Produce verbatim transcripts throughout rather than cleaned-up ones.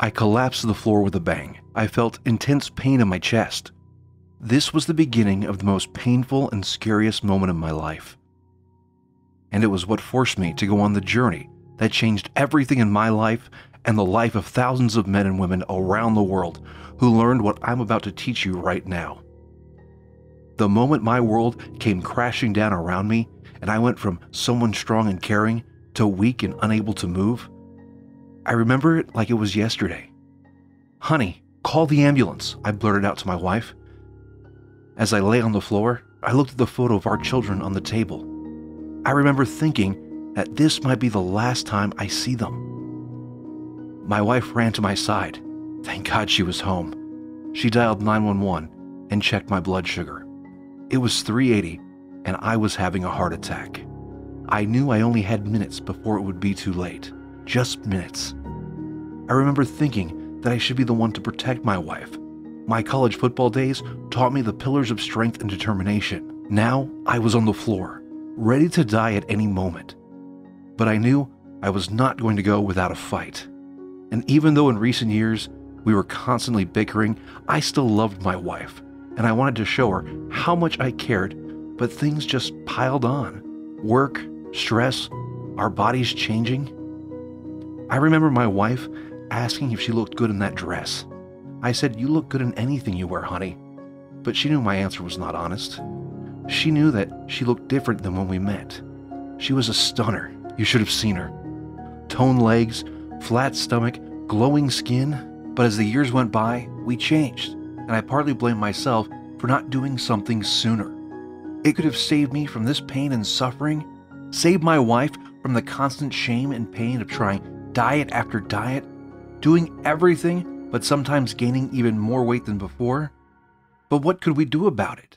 I collapsed to the floor with a bang. I felt intense pain in my chest. This was the beginning of the most painful and scariest moment of my life. And it was what forced me to go on the journey that changed everything in my life and the life of thousands of men and women around the world who learned what I'm about to teach you right now. The moment my world came crashing down around me and I went from someone strong and caring to weak and unable to move, I remember it like it was yesterday. "Honey, call the ambulance," I blurted out to my wife. As I lay on the floor, I looked at the photo of our children on the table. I remember thinking that this might be the last time I see them. My wife ran to my side. Thank God she was home. She dialed nine one one and checked my blood sugar. It was three eighty, and I was having a heart attack. I knew I only had minutes before it would be too late. Just minutes. I remember thinking that I should be the one to protect my wife. My college football days taught me the pillars of strength and determination. Now I was on the floor, ready to die at any moment. But I knew I was not going to go without a fight. And even though in recent years we were constantly bickering, I still loved my wife, and I wanted to show her how much I cared, but things just piled on. Work, stress, our bodies changing. I remember my wife asking if she looked good in that dress. I said, "You look good in anything you wear, honey." But she knew my answer was not honest. She knew that she looked different than when we met. She was a stunner. You should have seen her. Toned legs, flat stomach, glowing skin. But as the years went by, we changed, and I partly blame myself for not doing something sooner. It could have saved me from this pain and suffering, saved my wife from the constant shame and pain of trying diet after diet, doing everything but sometimes gaining even more weight than before. But what could we do about it?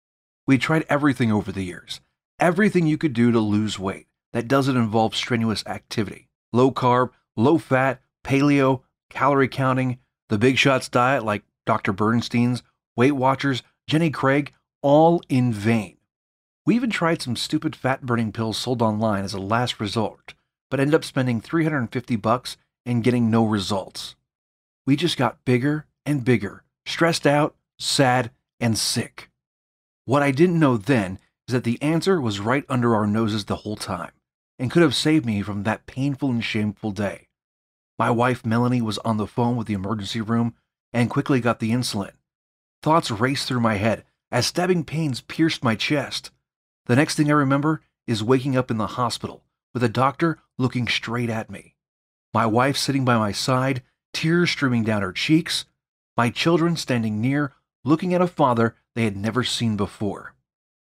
We tried everything over the years, everything you could do to lose weight that doesn't involve strenuous activity. Low carb, low fat, paleo, calorie counting, the big shots diet like Doctor Bernstein's, Weight Watchers, Jenny Craig, all in vain. We even tried some stupid fat-burning pills sold online as a last resort, but ended up spending three hundred fifty bucks and getting no results. We just got bigger and bigger, stressed out, sad, and sick. What I didn't know then is that the answer was right under our noses the whole time, and could have saved me from that painful and shameful day. My wife Melanie was on the phone with the emergency room and quickly got the insulin. Thoughts raced through my head as stabbing pains pierced my chest. The next thing I remember is waking up in the hospital with a doctor looking straight at me. My wife sitting by my side, tears streaming down her cheeks. My children standing near, looking at a father they had never seen before.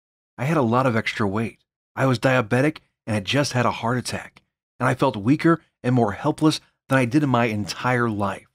I had a lot of extra weight. I was diabetic and had just had a heart attack, and I felt weaker and more helpless than I did in my entire life.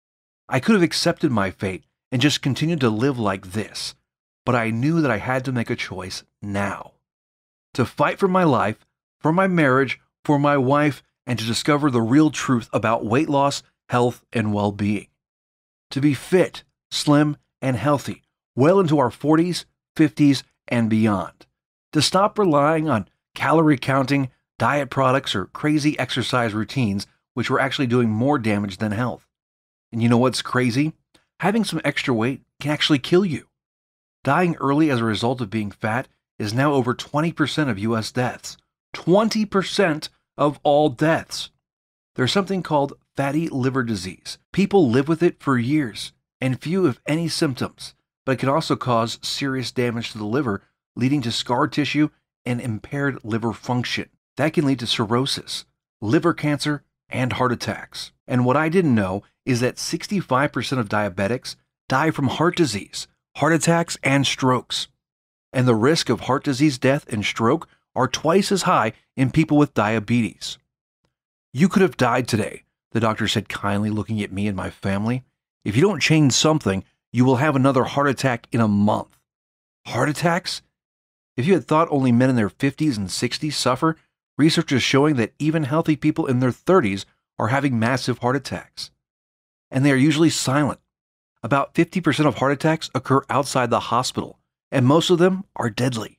I could have accepted my fate and just continued to live like this, but I knew that I had to make a choice now. To fight for my life, for my marriage, for my wife, and to discover the real truth about weight loss, health, and well-being. To be fit, slim, and healthy, well into our forties, fifties, and beyond. To stop relying on calorie counting, diet products, or crazy exercise routines, which were actually doing more damage than health. And you know what's crazy? Having some extra weight can actually kill you. Dying early as a result of being fat is now over twenty percent of U S deaths. twenty percent of all deaths. There's something called fatty liver disease. People live with it for years, and few if any symptoms, but it can also cause serious damage to the liver, leading to scar tissue and impaired liver function. That can lead to cirrhosis, liver cancer, and heart attacks. And what I didn't know is that sixty-five percent of diabetics die from heart disease, heart attacks, and strokes. And the risk of heart disease death and stroke are twice as high in people with diabetes. "You could have died today," the doctor said kindly, looking at me and my family. "If you don't change something, you will have another heart attack in a month." Heart attacks? If you had thought only men in their fifties and sixties suffer, research is showing that even healthy people in their thirties are having massive heart attacks. And they are usually silent. About fifty percent of heart attacks occur outside the hospital, and most of them are deadly.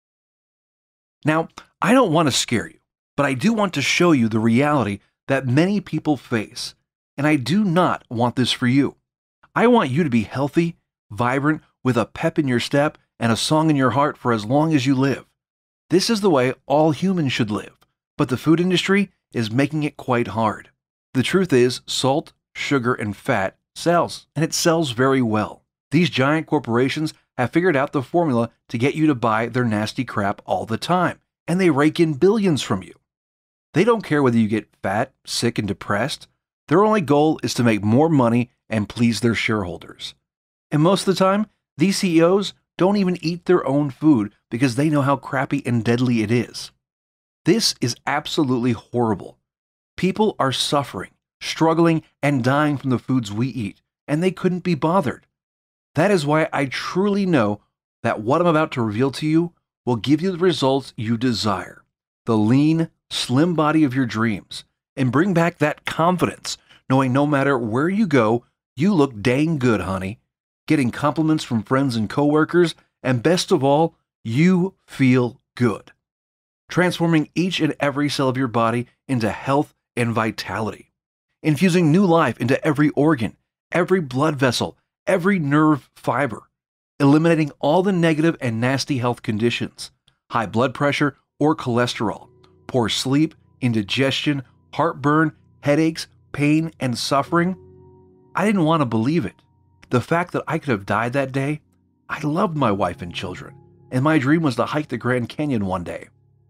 Now, I don't want to scare you, but I do want to show you the reality that many people face, And I do not want this for you. I want you to be healthy, vibrant, with a pep in your step and a song in your heart for as long as you live. This is the way all humans should live, but the food industry is making it quite hard. The truth is, salt, sugar, and fat sells, and it sells very well. These giant corporations have figured out the formula to get you to buy their nasty crap all the time, and they rake in billions from you. They don't care whether you get fat, sick, and depressed. Their only goal is to make more money and please their shareholders. And most of the time, these C E Os don't even eat their own food because they know how crappy and deadly it is. This is absolutely horrible. People are suffering, struggling, and dying from the foods we eat, and they couldn't be bothered. That is why I truly know that what I'm about to reveal to you will give you the results you desire, the lean, slim body of your dreams, and bring back that confidence, knowing no matter where you go, you look dang good, honey, getting compliments from friends and coworkers, and best of all, you feel good, transforming each and every cell of your body into health and vitality, infusing new life into every organ, every blood vessel, every nerve fiber, eliminating all the negative and nasty health conditions, high blood pressure or cholesterol, poor sleep, indigestion, heartburn, headaches, pain, and suffering. I didn't want to believe it. The fact that I could have died that day, I loved my wife and children, and my dream was to hike the Grand Canyon one day.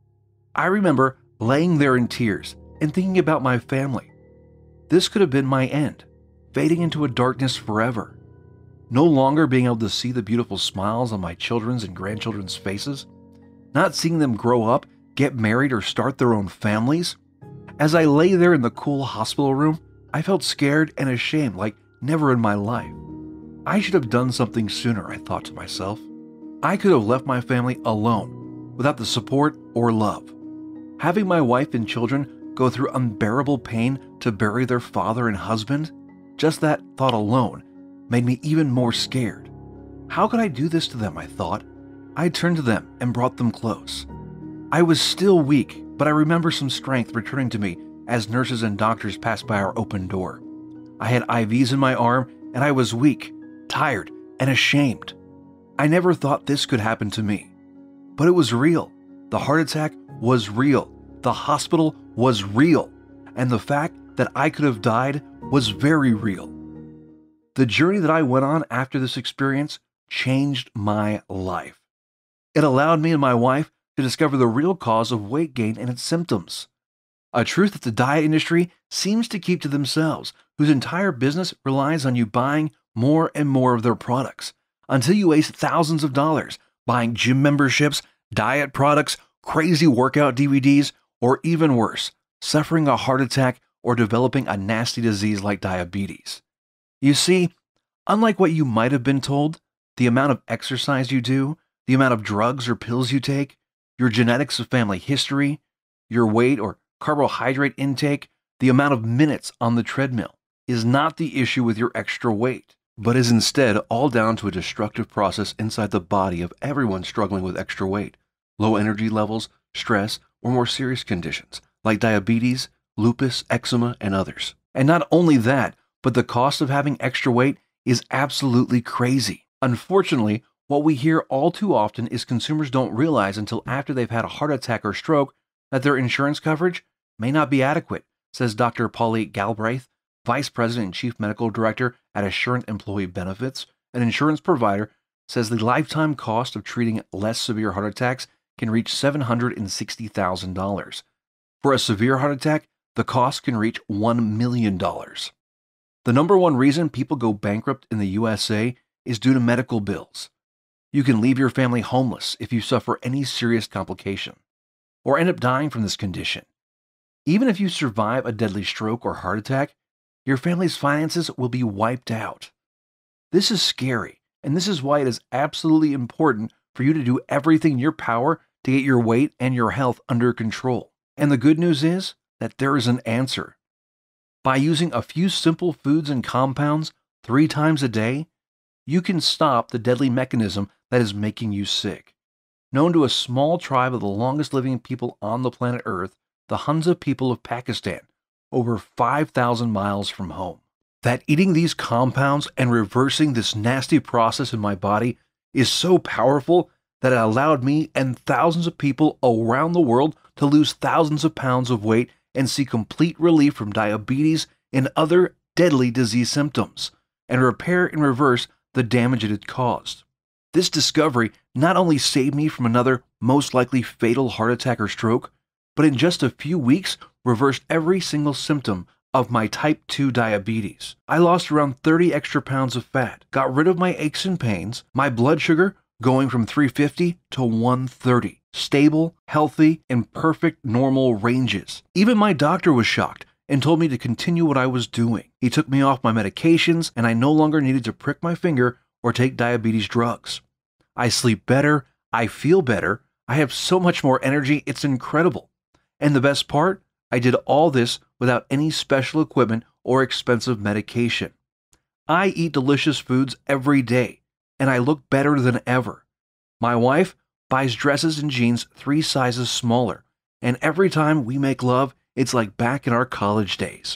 I remember laying there in tears and thinking about my family. This could have been my end, fading into a darkness forever. No longer being able to see the beautiful smiles on my children's and grandchildren's faces, not seeing them grow up, get married, or start their own families. As I lay there in the cool hospital room, I felt scared and ashamed like never in my life. I should have done something sooner, I thought to myself. I could have left my family alone, without the support or love. Having my wife and children go through unbearable pain to bury their father and husband, just that thought alone made me even more scared. How could I do this to them, I thought. I turned to them and brought them close. I was still weak, but I remember some strength returning to me as nurses and doctors passed by our open door. I had I Vs in my arm, and I was weak, tired, and ashamed. I never thought this could happen to me. But it was real. The heart attack was real. The hospital was real. And the fact that I could have died was very real. The journey that I went on after this experience changed my life. It allowed me and my wife to discover the real cause of weight gain and its symptoms. A truth that the diet industry seems to keep to themselves, whose entire business relies on you buying more and more of their products, until you waste thousands of dollars buying gym memberships, diet products, crazy workout D V Ds, or even worse, suffering a heart attack or developing a nasty disease like diabetes. You see, unlike what you might have been told, the amount of exercise you do, the amount of drugs or pills you take, your genetics of family history, your weight or carbohydrate intake, the amount of minutes on the treadmill is not the issue with your extra weight, but is instead all down to a destructive process inside the body of everyone struggling with extra weight, low energy levels, stress, or more serious conditions like diabetes, lupus, eczema, and others. And not only that, but the cost of having extra weight is absolutely crazy. Unfortunately, what we hear all too often is consumers don't realize until after they've had a heart attack or stroke that their insurance coverage may not be adequate, says Doctor Polly Galbraith, Vice President and Chief Medical Director at Assurant Employee Benefits. An insurance provider says the lifetime cost of treating less severe heart attacks can reach seven hundred sixty thousand dollars. For a severe heart attack, the cost can reach one million dollars. The number one reason people go bankrupt in the U S A is due to medical bills. You can leave your family homeless if you suffer any serious complication, or end up dying from this condition. Even if you survive a deadly stroke or heart attack, your family's finances will be wiped out. This is scary, and this is why it is absolutely important for you to do everything in your power to get your weight and your health under control. And the good news is that there is an answer. By using a few simple foods and compounds three times a day, you can stop the deadly mechanism that is making you sick. Known to a small tribe of the longest living people on the planet Earth, the Hunza people of Pakistan, over five thousand miles from home. That eating these compounds and reversing this nasty process in my body is so powerful that it allowed me and thousands of people around the world to lose thousands of pounds of weight and see complete relief from diabetes and other deadly disease symptoms, and repair and reverse the damage it had caused. This discovery not only saved me from another most likely fatal heart attack or stroke, but in just a few weeks reversed every single symptom of my type two diabetes. I lost around thirty extra pounds of fat, got rid of my aches and pains, my blood sugar going from three fifty to one thirty, stable, healthy, and perfect normal ranges. Even my doctor was shocked and told me to continue what I was doing. He took me off my medications, and I no longer needed to prick my finger or take diabetes drugs. I sleep better, I feel better, I have so much more energy, it's incredible. And the best part, I did all this without any special equipment or expensive medication. I eat delicious foods every day, and I look better than ever. My wife buys dresses and jeans three sizes smaller, and every time we make love, it's like back in our college days.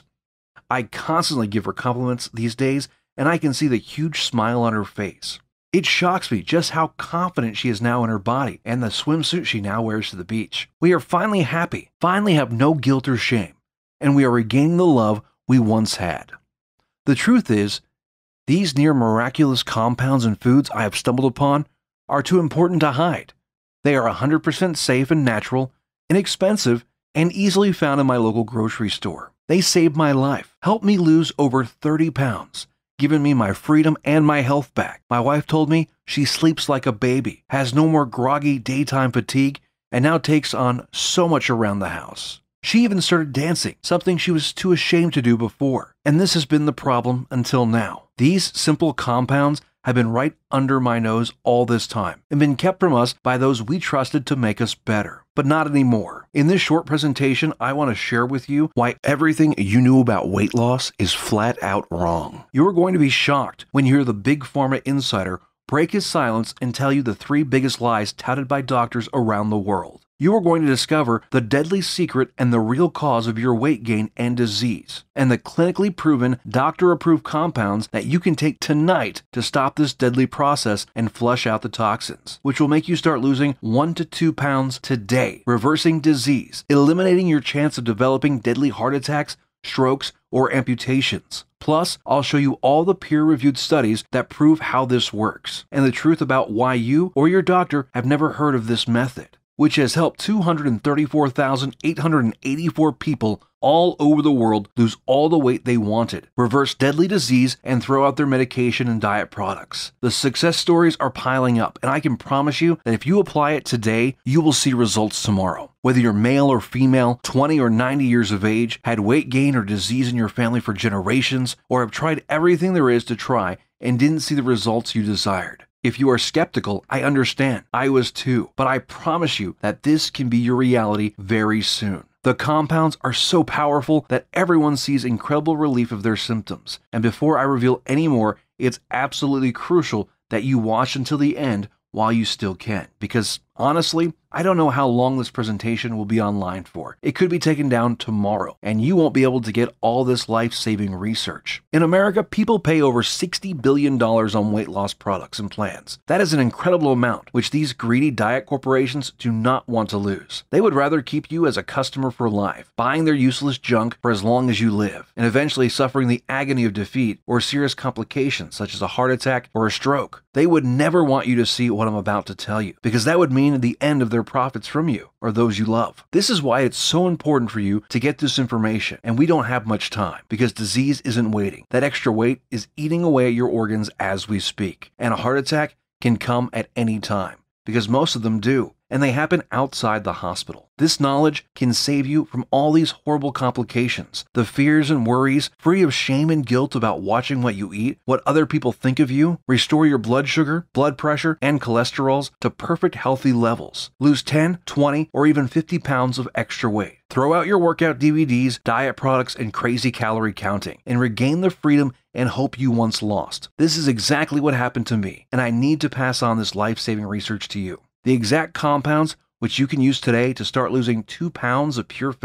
I constantly give her compliments these days, and I can see the huge smile on her face. It shocks me just how confident she is now in her body and the swimsuit she now wears to the beach. We are finally happy, finally have no guilt or shame, and we are regaining the love we once had. The truth is, these near miraculous compounds and foods I have stumbled upon are too important to hide. They are one hundred percent safe and natural, inexpensive, and easily found in my local grocery store. They saved my life, helped me lose over thirty pounds, given me my freedom and my health back. My wife told me she sleeps like a baby, has no more groggy daytime fatigue, and now takes on so much around the house. She even started dancing, something she was too ashamed to do before. And this has been the problem until now. These simple compounds have been right under my nose all this time and been kept from us by those we trusted to make us better. But not anymore. In this short presentation, I want to share with you why everything you knew about weight loss is flat out wrong. You are going to be shocked when you hear the big pharma insider break his silence and tell you the three biggest lies touted by doctors around the world. You are going to discover the deadly secret and the real cause of your weight gain and disease, and the clinically proven, doctor-approved compounds that you can take tonight to stop this deadly process and flush out the toxins, which will make you start losing one to two pounds today, reversing disease, eliminating your chance of developing deadly heart attacks, strokes, or amputations. Plus, I'll show you all the peer-reviewed studies that prove how this works, and the truth about why you or your doctor have never heard of this method, which has helped two hundred thirty-four thousand eight hundred eighty-four people all over the world lose all the weight they wanted, reverse deadly disease, and throw out their medication and diet products. The success stories are piling up, and I can promise you that if you apply it today, you will see results tomorrow. Whether you're male or female, twenty or ninety years of age, had weight gain or disease in your family for generations, or have tried everything there is to try and didn't see the results you desired. If you are skeptical, I understand. I was too. But I promise you that this can be your reality very soon. The compounds are so powerful that everyone sees incredible relief of their symptoms. And before I reveal any more, it's absolutely crucial that you watch until the end while you still can. Because honestly, I don't know how long this presentation will be online for. It could be taken down tomorrow, and you won't be able to get all this life-saving research. In America, people pay over sixty billion dollars on weight loss products and plans. That is an incredible amount, which these greedy diet corporations do not want to lose. They would rather keep you as a customer for life, buying their useless junk for as long as you live, and eventually suffering the agony of defeat or serious complications such as a heart attack or a stroke. They would never want you to see what I'm about to tell you, because that would mean the end of their profits from you or those you love. This is why it's so important for you to get this information, and we don't have much time because disease isn't waiting. That extra weight is eating away at your organs as we speak, and a heart attack can come at any time because most of them do, and they happen outside the hospital. This knowledge can save you from all these horrible complications, the fears and worries, free of shame and guilt about watching what you eat, what other people think of you, restore your blood sugar, blood pressure, and cholesterols to perfect healthy levels, lose ten, twenty, or even fifty pounds of extra weight, throw out your workout D V Ds, diet products, and crazy calorie counting, and regain the freedom and hope you once lost. This is exactly what happened to me, and I need to pass on this life-saving research to you. The exact compounds which you can use today to start losing two pounds of pure fat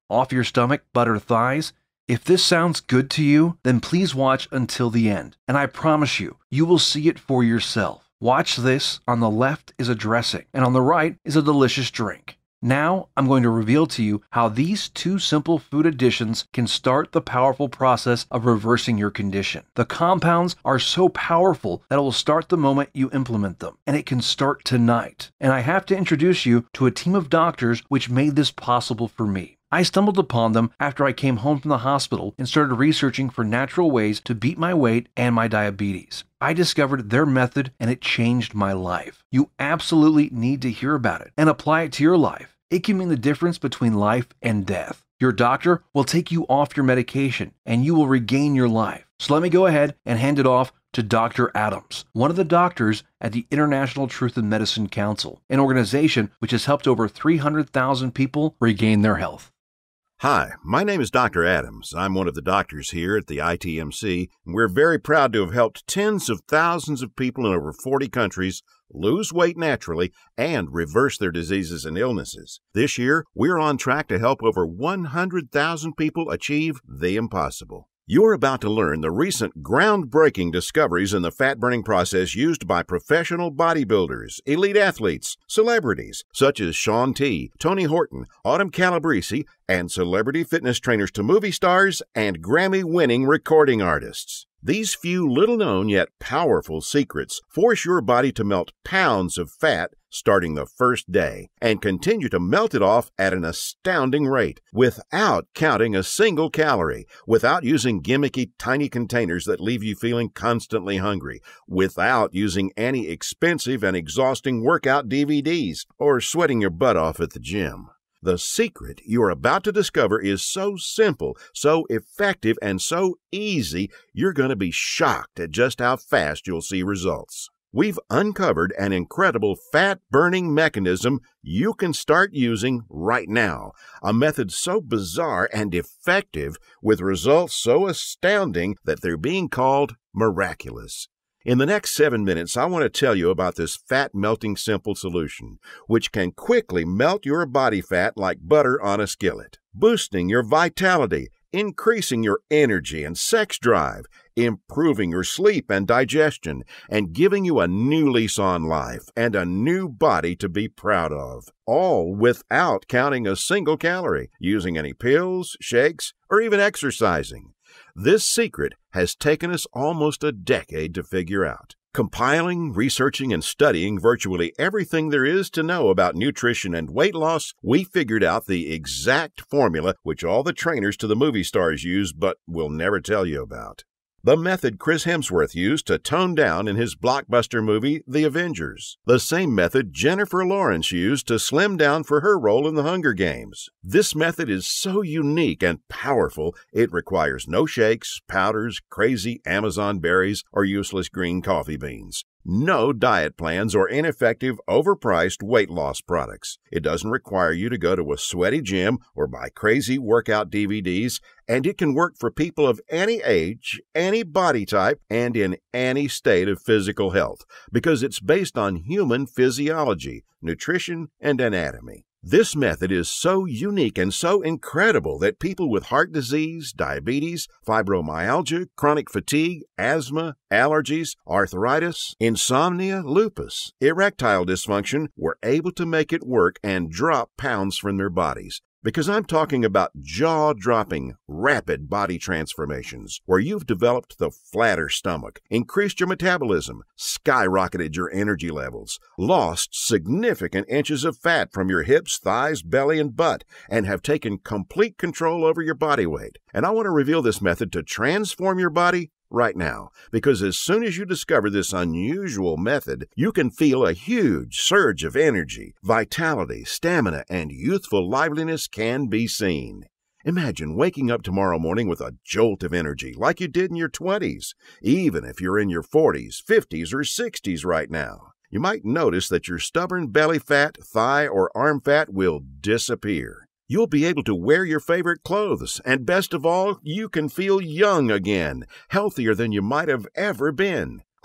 off your stomach, butter thighs. If this sounds good to you, then please watch until the end, and I promise you, you will see it for yourself. Watch this. On the left is a dressing, and on the right is a delicious drink. Now, I'm going to reveal to you how these two simple food additions can start the powerful process of reversing your condition. The compounds are so powerful that it will start the moment you implement them, and it can start tonight. And I have to introduce you to a team of doctors which made this possible for me. I stumbled upon them after I came home from the hospital and started researching for natural ways to beat my weight and my diabetes. I discovered their method and it changed my life. You absolutely need to hear about it and apply it to your life. It can mean the difference between life and death. Your doctor will take you off your medication and you will regain your life. So let me go ahead and hand it off to Doctor Adams, one of the doctors at the International Truth in Medicine Council, an organization which has helped over three hundred thousand people regain their health. Hi, my name is Doctor Adams. I'm one of the doctors here at the I T M C, and we're very proud to have helped tens of thousands of people in over forty countries lose weight naturally and reverse their diseases and illnesses. This year, we're on track to help over one hundred thousand people achieve the impossible. You're about to learn the recent groundbreaking discoveries in the fat-burning process used by professional bodybuilders, elite athletes, celebrities such as Shaun T, Tony Horton, Autumn Calabrese, and celebrity fitness trainers to movie stars and Grammy-winning recording artists. These few little-known yet powerful secrets force your body to melt pounds of fat starting the first day and continue to melt it off at an astounding rate without counting a single calorie, without using gimmicky tiny containers that leave you feeling constantly hungry, without using any expensive and exhausting workout D V Ds or sweating your butt off at the gym. The secret you're about to discover is so simple, so effective, and so easy, you're going to be shocked at just how fast you'll see results. We've uncovered an incredible fat-burning mechanism you can start using right now, a method so bizarre and effective with results so astounding that they're being called miraculous. In the next seven minutes, I want to tell you about this fat-melting simple solution, which can quickly melt your body fat like butter on a skillet, boosting your vitality, increasing your energy and sex drive, improving your sleep and digestion, and giving you a new lease on life and a new body to be proud of, all without counting a single calorie, using any pills, shakes, or even exercising. This secret has taken us almost a decade to figure out. Compiling, researching, and studying virtually everything there is to know about nutrition and weight loss, we figured out the exact formula which all the trainers to the movie stars use but will never tell you about. The method Chris Hemsworth used to tone down in his blockbuster movie, The Avengers. The same method Jennifer Lawrence used to slim down for her role in The Hunger Games. This method is so unique and powerful, it requires no shakes, powders, crazy Amazon berries, or useless green coffee beans. No diet plans or ineffective, overpriced weight loss products. It doesn't require you to go to a sweaty gym or buy crazy workout D V Ds, and it can work for people of any age, any body type, and in any state of physical health, because it's based on human physiology, nutrition, and anatomy. This method is so unique and so incredible that people with heart disease, diabetes, fibromyalgia, chronic fatigue, asthma, allergies, arthritis, insomnia, lupus, erectile dysfunction were able to make it work and drop pounds from their bodies. Because I'm talking about jaw-dropping, rapid body transformations where you've developed the flatter stomach, increased your metabolism, skyrocketed your energy levels, lost significant inches of fat from your hips, thighs, belly, and butt, and have taken complete control over your body weight. And I want to reveal this method to transform your body right now, because as soon as you discover this unusual method, you can feel a huge surge of energy, vitality, stamina, and youthful liveliness can be seen. Imagine waking up tomorrow morning with a jolt of energy like you did in your twenties, even if you're in your forties, fifties, or sixties right now. You might notice that your stubborn belly fat, thigh, or arm fat will disappear. You'll be able to wear your favorite clothes, and best of all, you can feel young again, healthier than you might have ever been.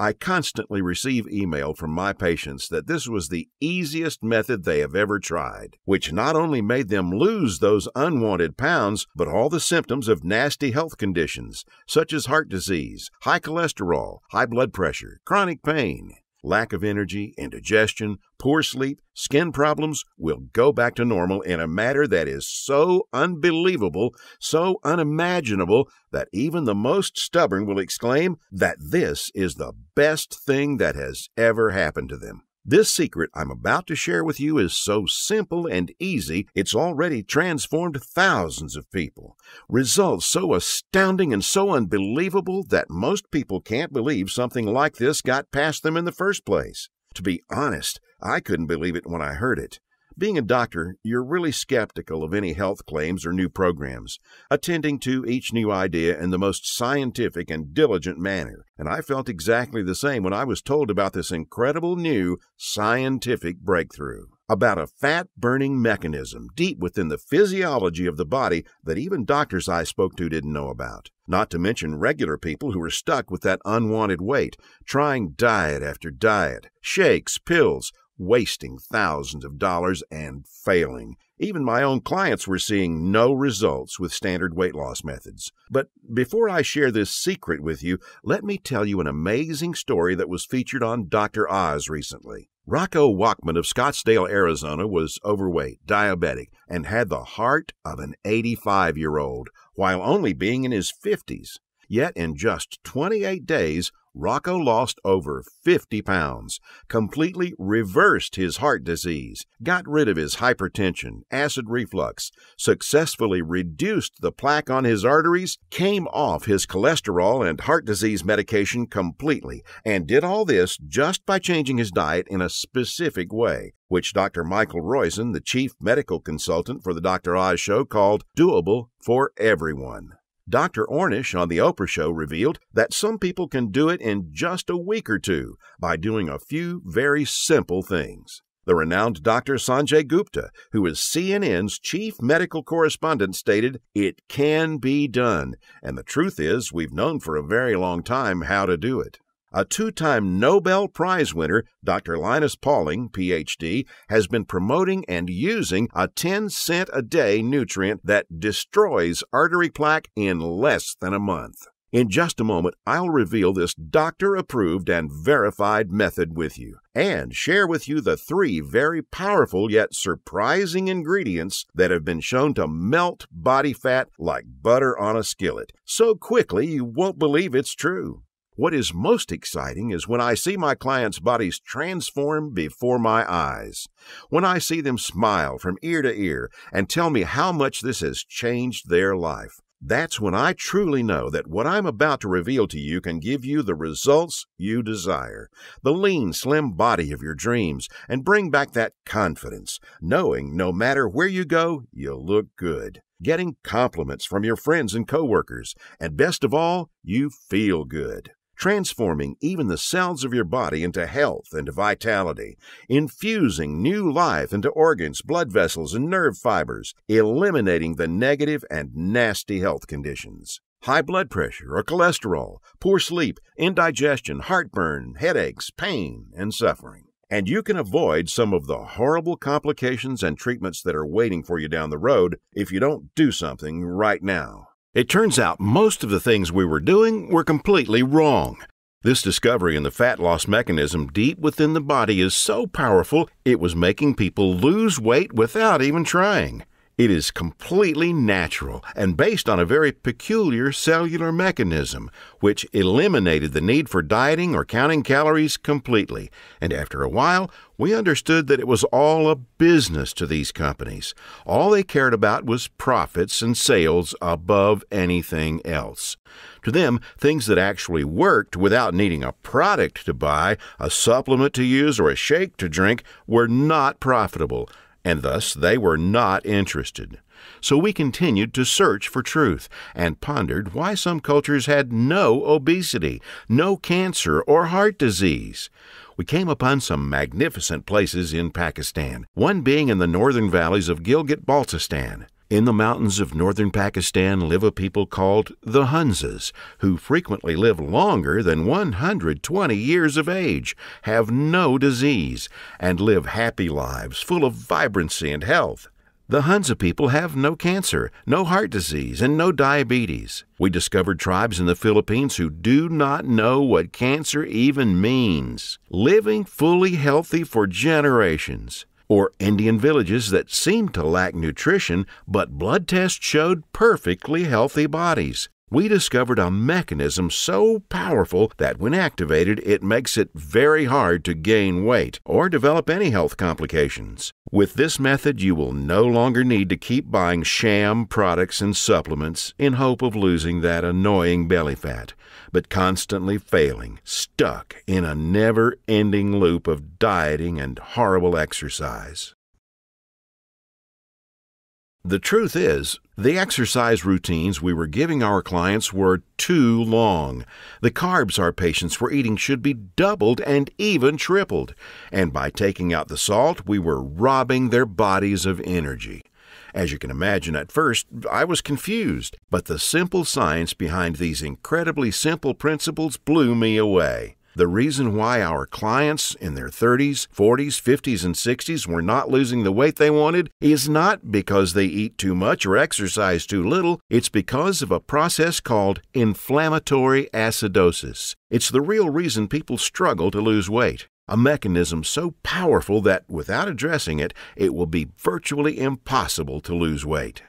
I constantly receive email from my patients that this was the easiest method they have ever tried, which not only made them lose those unwanted pounds, but all the symptoms of nasty health conditions, such as heart disease, high cholesterol, high blood pressure, chronic pain, lack of energy, indigestion, poor sleep, skin problems will go back to normal in a manner that is so unbelievable, so unimaginable, that even the most stubborn will exclaim that this is the best thing that has ever happened to them. This secret I'm about to share with you is so simple and easy, it's already transformed thousands of people. Results so astounding and so unbelievable that most people can't believe something like this got past them in the first place. To be honest, I couldn't believe it when I heard it. Being a doctor, you're really skeptical of any health claims or new programs, attending to each new idea in the most scientific and diligent manner. And I felt exactly the same when I was told about this incredible new scientific breakthrough, about a fat-burning mechanism deep within the physiology of the body that even doctors I spoke to didn't know about. Not to mention regular people who were stuck with that unwanted weight, trying diet after diet, shakes, pills, wasting thousands of dollars and failing. Even my own clients were seeing no results with standard weight loss methods. But before I share this secret with you, let me tell you an amazing story that was featured on Doctor Oz recently. Rocco Walkman of Scottsdale, Arizona was overweight, diabetic, and had the heart of an eighty-five-year-old, while only being in his fifties. Yet in just twenty-eight days, Rocco lost over fifty pounds, completely reversed his heart disease, got rid of his hypertension, acid reflux, successfully reduced the plaque on his arteries, came off his cholesterol and heart disease medication completely, and did all this just by changing his diet in a specific way, which Doctor Michael Roizen, the chief medical consultant for the Doctor Oz Show, called doable for everyone. Doctor Ornish on The Oprah Show revealed that some people can do it in just a week or two by doing a few very simple things. The renowned Doctor Sanjay Gupta, who is C N N's chief medical correspondent, stated, "It can be done, and the truth is we've known for a very long time how to do it." A two-time Nobel Prize winner, Doctor Linus Pauling, P H D, has been promoting and using a ten cent a day nutrient that destroys artery plaque in less than a month. In just a moment, I'll reveal this doctor-approved and verified method with you, and share with you the three very powerful yet surprising ingredients that have been shown to melt body fat like butter on a skillet, so quickly you won't believe it's true. What is most exciting is when I see my clients' bodies transform before my eyes, when I see them smile from ear to ear and tell me how much this has changed their life. That's when I truly know that what I'm about to reveal to you can give you the results you desire, the lean, slim body of your dreams, and bring back that confidence, knowing no matter where you go, you'll look good, getting compliments from your friends and coworkers, and best of all, you feel good. Transforming even the cells of your body into health and vitality, infusing new life into organs, blood vessels, and nerve fibers, eliminating the negative and nasty health conditions. High blood pressure or cholesterol, poor sleep, indigestion, heartburn, headaches, pain, and suffering. And you can avoid some of the horrible complications and treatments that are waiting for you down the road if you don't do something right now. It turns out most of the things we were doing were completely wrong. This discovery in the fat loss mechanism deep within the body is so powerful, it was making people lose weight without even trying. It is completely natural and based on a very peculiar cellular mechanism, which eliminated the need for dieting or counting calories completely. And after a while, we understood that it was all a business to these companies. All they cared about was profits and sales above anything else. To them, things that actually worked without needing a product to buy, a supplement to use, or a shake to drink were not profitable, and thus they were not interested. So we continued to search for truth and pondered why some cultures had no obesity, no cancer or heart disease. We came upon some magnificent places in Pakistan, one being in the northern valleys of Gilgit-Baltistan. In the mountains of northern Pakistan live a people called the Hunzas, who frequently live longer than one hundred twenty years of age, have no disease, and live happy lives full of vibrancy and health. The Hunza people have no cancer, no heart disease, and no diabetes. We discovered tribes in the Philippines who do not know what cancer even means, living fully healthy for generations. Or Indian villages that seemed to lack nutrition, but blood tests showed perfectly healthy bodies. We discovered a mechanism so powerful that when activated, it makes it very hard to gain weight or develop any health complications. With this method, you will no longer need to keep buying sham products and supplements in hope of losing that annoying belly fat, but constantly failing, stuck in a never-ending loop of dieting and horrible exercise. The truth is, the exercise routines we were giving our clients were too long. The carbs our patients were eating should be doubled and even tripled, and by taking out the salt, we were robbing their bodies of energy. As you can imagine, at first, I was confused, but the simple science behind these incredibly simple principles blew me away. The reason why our clients in their thirties, forties, fifties, and sixties were not losing the weight they wanted is not because they eat too much or exercise too little. It's because of a process called inflammatory acidosis. It's the real reason people struggle to lose weight. A mechanism so powerful that without addressing it, it will be virtually impossible to lose weight,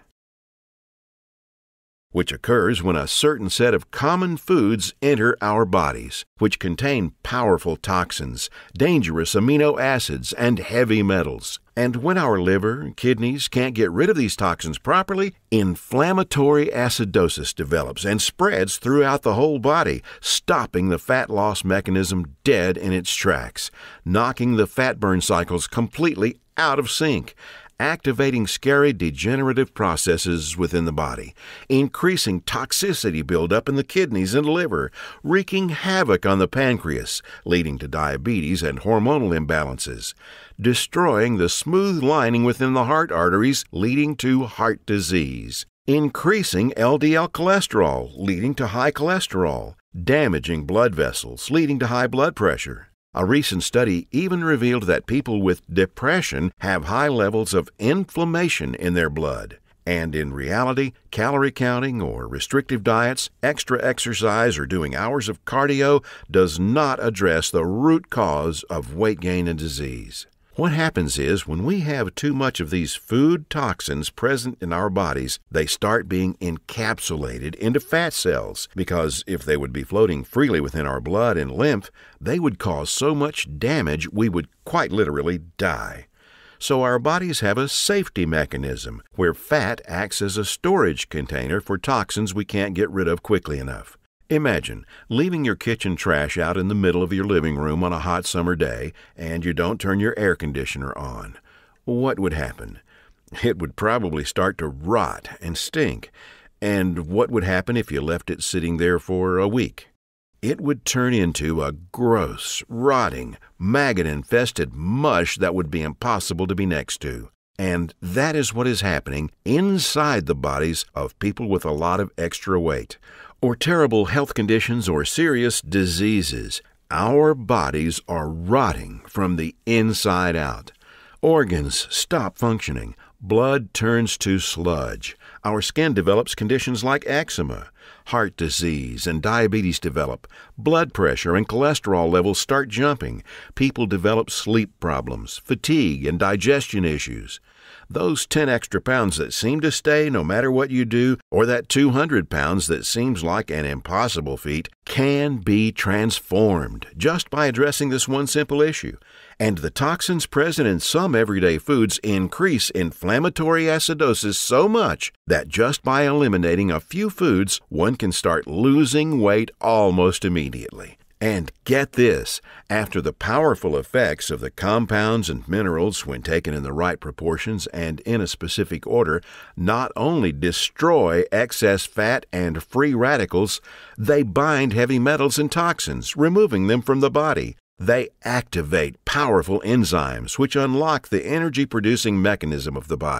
which occurs when a certain set of common foods enter our bodies, which contain powerful toxins, dangerous amino acids, and heavy metals. And when our liver and kidneys can't get rid of these toxins properly, inflammatory acidosis develops and spreads throughout the whole body, stopping the fat loss mechanism dead in its tracks, knocking the fat burn cycles completely out of sync, activating scary degenerative processes within the body, increasing toxicity buildup in the kidneys and liver, wreaking havoc on the pancreas, leading to diabetes and hormonal imbalances, destroying the smooth lining within the heart arteries, leading to heart disease, increasing L D L cholesterol, leading to high cholesterol, damaging blood vessels, leading to high blood pressure. A recent study even revealed that people with depression have high levels of inflammation in their blood. And in reality, calorie counting or restrictive diets, extra exercise, or doing hours of cardio does not address the root cause of weight gain and disease. What happens is, when we have too much of these food toxins present in our bodies, they start being encapsulated into fat cells, because if they would be floating freely within our blood and lymph, they would cause so much damage we would quite literally die. So our bodies have a safety mechanism where fat acts as a storage container for toxins we can't get rid of quickly enough. Imagine leaving your kitchen trash out in the middle of your living room on a hot summer day, and you don't turn your air conditioner on. What would happen? It would probably start to rot and stink. And what would happen if you left it sitting there for a week? It would turn into a gross, rotting, maggot-infested mush that would be impossible to be next to. And that is what is happening inside the bodies of people with a lot of extra weight, or terrible health conditions, or serious diseases. Our bodies are rotting from the inside out. Organs stop functioning. Blood turns to sludge. Our skin develops conditions like eczema. Heart disease and diabetes develop. Blood pressure and cholesterol levels start jumping. People develop sleep problems, fatigue, and digestion issues. Those ten extra pounds that seem to stay no matter what you do, or that two hundred pounds that seems like an impossible feat, can be transformed just by addressing this one simple issue. And the toxins present in some everyday foods increase inflammatory acidosis so much that just by eliminating a few foods, one can start losing weight almost immediately. And get this, after the powerful effects of the compounds and minerals, when taken in the right proportions and in a specific order, not only destroy excess fat and free radicals, they bind heavy metals and toxins, removing them from the body. They activate powerful enzymes which unlock the energy-producing mechanism of the body.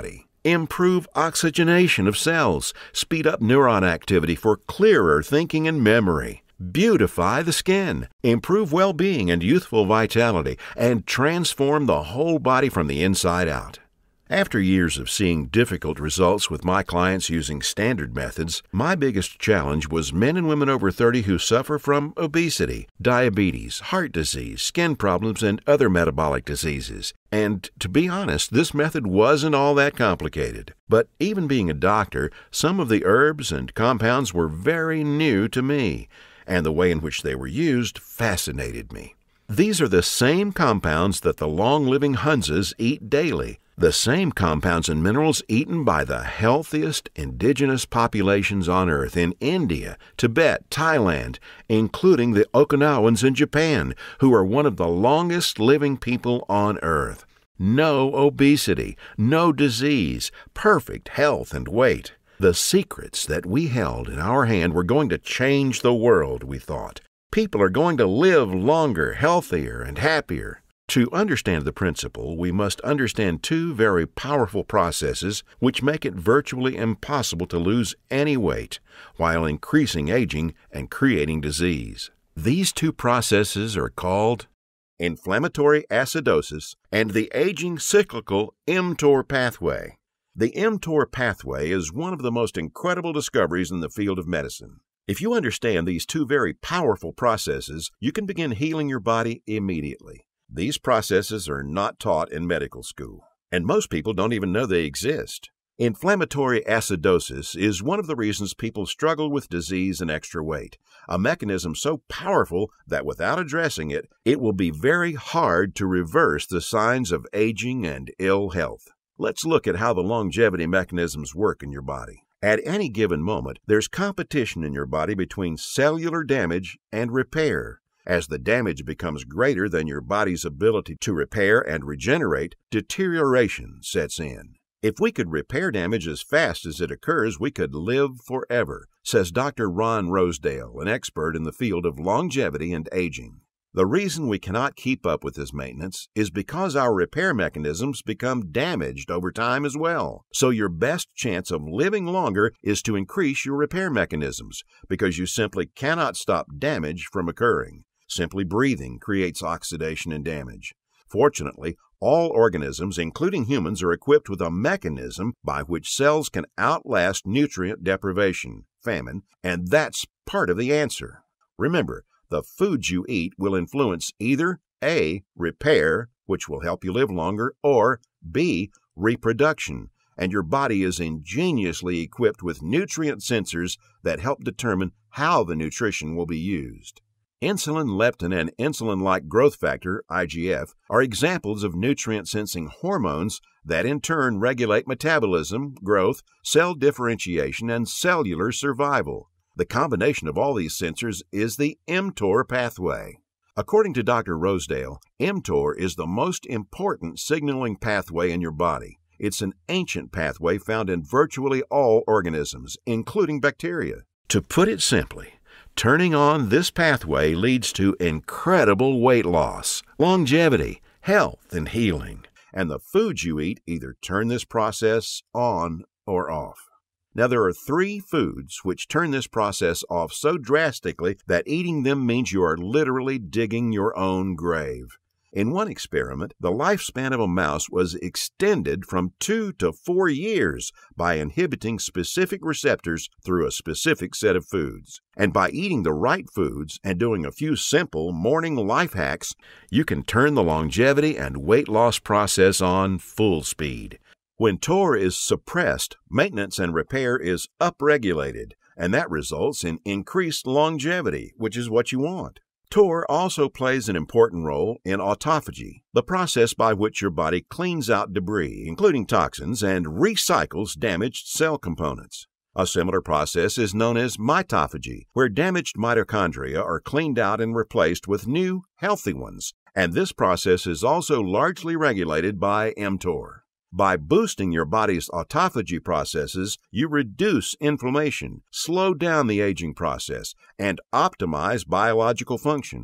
improve oxygenation of cells, speed up neuron activity for clearer thinking and memory, beautify the skin, improve well-being and youthful vitality, and transform the whole body from the inside out. After years of seeing difficult results with my clients using standard methods, my biggest challenge was men and women over thirty who suffer from obesity, diabetes, heart disease, skin problems, and other metabolic diseases. And to be honest, this method wasn't all that complicated. But even being a doctor, some of the herbs and compounds were very new to me, and the way in which they were used fascinated me. These are the same compounds that the long-living Hunzas eat daily, the same compounds and minerals eaten by the healthiest indigenous populations on Earth in India, Tibet, Thailand, including the Okinawans in Japan, who are one of the longest-living people on Earth. No obesity, no disease, perfect health and weight. The secrets that we held in our hand were going to change the world, we thought. People are going to live longer, healthier, and happier. To understand the principle, we must understand two very powerful processes which make it virtually impossible to lose any weight while increasing aging and creating disease. These two processes are called inflammatory acidosis and the aging cyclical mTOR pathway. The mTOR pathway is one of the most incredible discoveries in the field of medicine. If you understand these two very powerful processes, you can begin healing your body immediately. These processes are not taught in medical school, and most people don't even know they exist. Inflammatory acidosis is one of the reasons people struggle with disease and extra weight, a mechanism so powerful that without addressing it, it will be very hard to reverse the signs of aging and ill health. Let's look at how the longevity mechanisms work in your body. At any given moment, there's competition in your body between cellular damage and repair. As the damage becomes greater than your body's ability to repair and regenerate, deterioration sets in. If we could repair damage as fast as it occurs, we could live forever, says Doctor Ron Rosedale, an expert in the field of longevity and aging. The reason we cannot keep up with this maintenance is because our repair mechanisms become damaged over time as well. So your best chance of living longer is to increase your repair mechanisms, because you simply cannot stop damage from occurring. Simply breathing creates oxidation and damage. Fortunately, all organisms, including humans, are equipped with a mechanism by which cells can outlast nutrient deprivation, famine, and that's part of the answer. Remember, the foods you eat will influence either A, repair, which will help you live longer, or B, reproduction, and your body is ingeniously equipped with nutrient sensors that help determine how the nutrition will be used. Insulin, leptin, and insulin-like growth factor, I G F, are examples of nutrient-sensing hormones that in turn regulate metabolism, growth, cell differentiation, and cellular survival. The combination of all these sensors is the mTOR pathway. According to Doctor Rosedale, mTOR is the most important signaling pathway in your body. It's an ancient pathway found in virtually all organisms, including bacteria. To put it simply, turning on this pathway leads to incredible weight loss, longevity, health, and healing. And the foods you eat either turn this process on or off. Now, there are three foods which turn this process off so drastically that eating them means you are literally digging your own grave. In one experiment, the lifespan of a mouse was extended from two to four years by inhibiting specific receptors through a specific set of foods. And by eating the right foods and doing a few simple morning life hacks, you can turn the longevity and weight loss process on full speed. When mTOR is suppressed, maintenance and repair is upregulated, and that results in increased longevity, which is what you want. mTOR also plays an important role in autophagy, the process by which your body cleans out debris, including toxins, and recycles damaged cell components. A similar process is known as mitophagy, where damaged mitochondria are cleaned out and replaced with new, healthy ones, and this process is also largely regulated by mTOR. By boosting your body's autophagy processes, you reduce inflammation, slow down the aging process, and optimize biological function.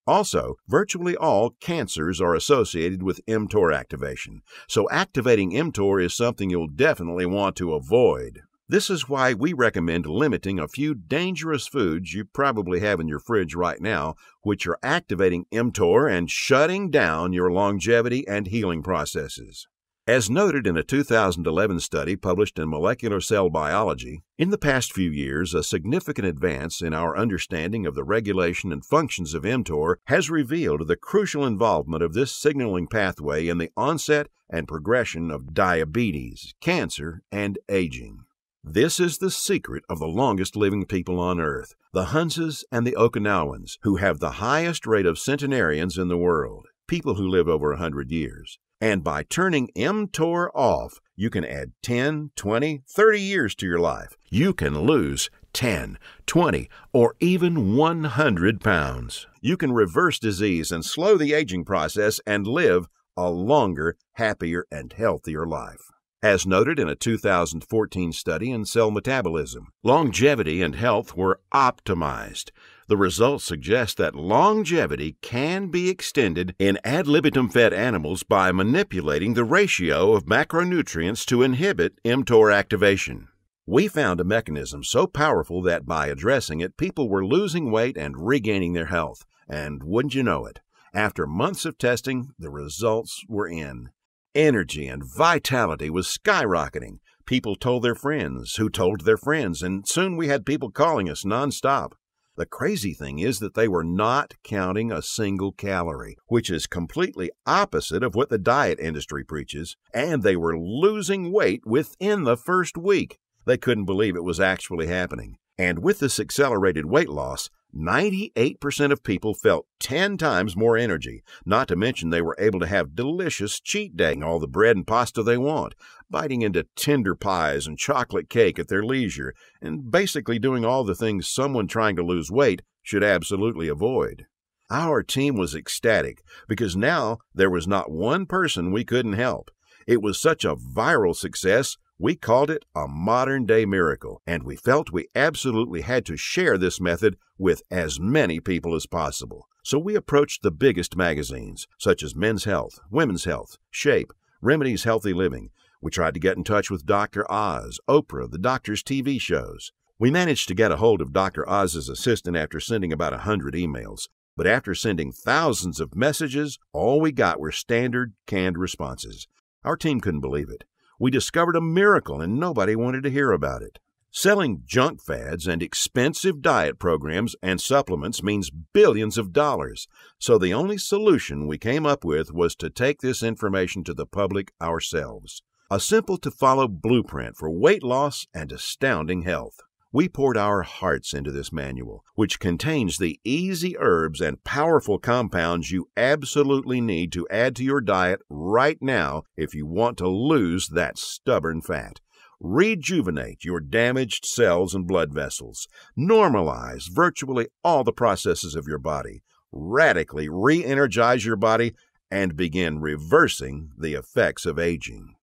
Also, virtually all cancers are associated with mTOR activation, so activating mTOR is something you'll definitely want to avoid. This is why we recommend limiting a few dangerous foods you probably have in your fridge right now, which are activating mTOR and shutting down your longevity and healing processes. As noted in a two thousand eleven study published in Molecular Cell Biology, in the past few years, a significant advance in our understanding of the regulation and functions of mTOR has revealed the crucial involvement of this signaling pathway in the onset and progression of diabetes, cancer, and aging. This is the secret of the longest living people on Earth, the Hunzas and the Okinawans, who have the highest rate of centenarians in the world, people who live over one hundred years. And by turning mTOR off, you can add ten, twenty, thirty years to your life. You can lose ten, twenty, or even one hundred pounds. You can reverse disease and slow the aging process and live a longer, happier, and healthier life. As noted in a two thousand fourteen study in Cell Metabolism, longevity and health were optimized. The results suggest that longevity can be extended in ad libitum fed animals by manipulating the ratio of macronutrients to inhibit mTOR activation. We found a mechanism so powerful that by addressing it, people were losing weight and regaining their health. And wouldn't you know it, after months of testing, the results were in. Energy and vitality was skyrocketing. People told their friends, who told their friends, and soon we had people calling us nonstop. The crazy thing is that they were not counting a single calorie, which is completely opposite of what the diet industry preaches, and they were losing weight within the first week. They couldn't believe it was actually happening. And with this accelerated weight loss, ninety-eight percent of people felt ten times more energy, not to mention they were able to have delicious cheat day, all the bread and pasta they want, biting into tender pies and chocolate cake at their leisure, and basically doing all the things someone trying to lose weight should absolutely avoid. Our team was ecstatic because now there was not one person we couldn't help. It was such a viral success, we called it a modern-day miracle, and we felt we absolutely had to share this method with as many people as possible. So we approached the biggest magazines, such as Men's Health, Women's Health, Shape, Remedy's Healthy Living. We tried to get in touch with Doctor Oz, Oprah, the doctor's T V shows. We managed to get a hold of Doctor Oz's assistant after sending about a hundred emails, but after sending thousands of messages, all we got were standard canned responses. Our team couldn't believe it. We discovered a miracle and nobody wanted to hear about it. Selling junk fads and expensive diet programs and supplements means billions of dollars, so the only solution we came up with was to take this information to the public ourselves. A simple-to-follow blueprint for weight loss and astounding health. We poured our hearts into this manual, which contains the easy herbs and powerful compounds you absolutely need to add to your diet right now if you want to lose that stubborn fat. Rejuvenate your damaged cells and blood vessels. Normalize virtually all the processes of your body. Radically re-energize your body and begin reversing the effects of aging.